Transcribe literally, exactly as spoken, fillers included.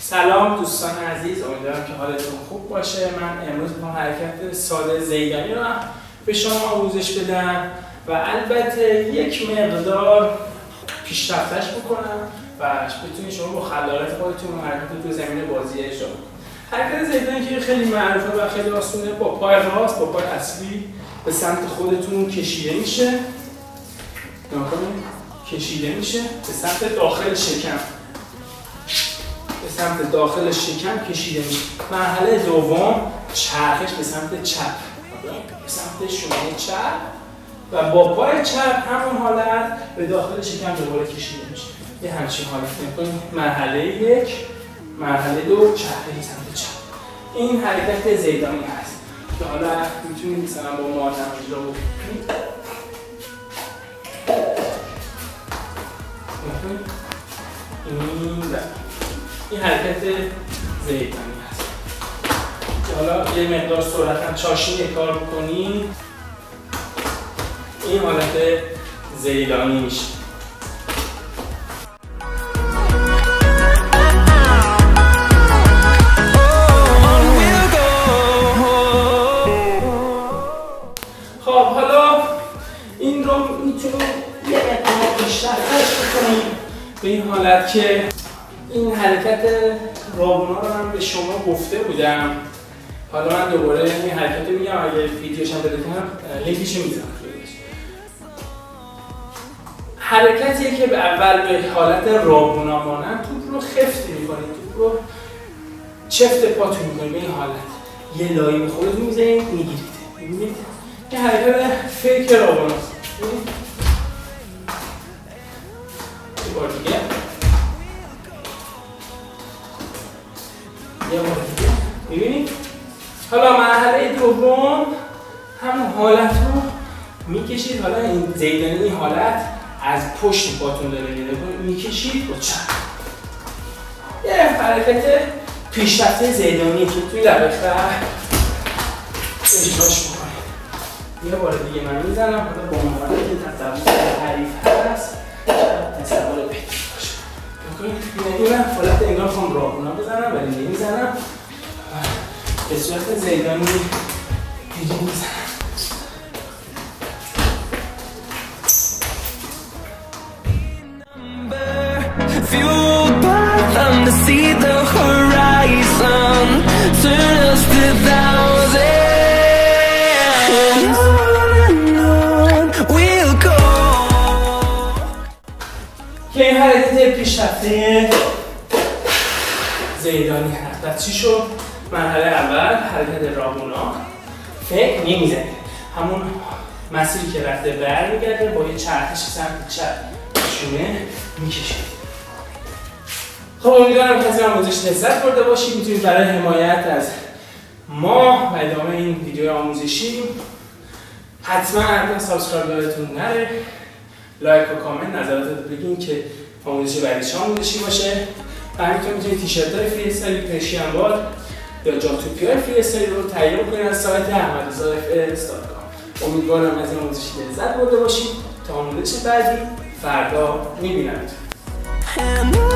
سلام دوستان عزیز، امیدوارم که حالتون خوب باشه. من امروز میخوام حرکت ساده زیدانی رو به شما آموزش بدم و البته یک مقدار پیشرفتش بکنم و بتونید شما با خلاقیت خودتون حرکت رو تو زمین بازی اجرا کنید. حرکت زیدانی که خیلی معروفه و خیلی آسونه، با پای راست با پای اصلی به سمت خودتون کشیده میشه. نگاه کنید، کشیده میشه به سمت داخل شکم. به سمت داخل شکم کشیده میشه. مرحله دوم چرخش به سمت چپ، به سمت شونه چپ و با پای چپ همون حالت به داخل شکم دوباره کشیده میشه. یه همچین حالت میکنیم. مرحله یک، مرحله دو، چرخش به سمت چپ. این حرکت زیدانی هست که حالا میتونید مثلا با مادم اجرا بکنید. این این حرکت زیدانی هست که حالا یه مقدار سرعت چاشنی کار بکنی، این حالت زیدانی میشه. خب حالا این رو میتونیم یه مقدار بیشترش بکنیم به این حالت که این حرکت رابونا رو من به شما گفته بودم. حالا من دوباره این حرکت رو میگم، اگه ویدیوش هم بده کنم لینکش رو میذارم. حرکتیه که به اول به حالت رابونا مانند توپ رو خفت میکنید، توپ رو چفت پاتون میکنید به این حالت. یه لایی به خودتون میزنید میگیرید. میبینید؟ این حرکت فیک رابوناست. یه بار دیگه. یه بار دیگه. میبینید؟ حالا مرحله دوم همون حالت رو میکشید. حالا این زیدانی این حالت از پشت پاتون داره میره، میکشید با چپ. یه حرکت پیشرفته زیدانی که توی دقیقه اجراش بکنید. یه بار دیگه من میزنم. حالا با عنوان که تصور حریف هست تصور بهتر باشه. این من حالت انگار خواهم رابونا بزنم ولی نمیزنم، به صورت زیدانی دیگه میزنم. Fueled by them to see the horizon, turn us to thousands. On and on we'll go. که این حرکت پیشرفته زیدانی هست. و چی شد؟ مرحله اول حرکت رابونا، فکر نمیزنید، همون مسیری که رفته برمیگرده، با یه چرخش سمت چپ شونه میکشید. خب امیدوارم که از این آموزش لذت برده باشید. میتونید برای حمایت از ما و ادامه این ویدیو آموزشی حتما حتما سابسکرایب یادتون نره، لایک و کامنت نظراتتون بگین که آموزش بعدی چه آموزشی باشه. و همینطور میتونید تیشرت های فری استایل پرشین بال یا جاکتوپی های فری استایل رو تهیه کنید از سایت احمد رضا اف اس دات کام. امیدوارم از این آموزش لذت برده باشید. تا آموزش بعدی فردا میبینمتون.